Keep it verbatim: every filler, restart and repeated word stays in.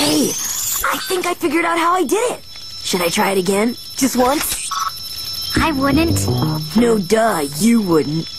Hey, I think I figured out how I did it. Should I try it again? Just once? I wouldn't. No, duh, you wouldn't.